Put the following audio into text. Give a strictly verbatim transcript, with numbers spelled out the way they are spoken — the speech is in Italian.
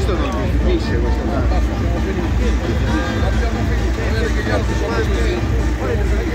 questo non ti finisce questo tanto. Abbiamo finito, vedi che gli altri sono così.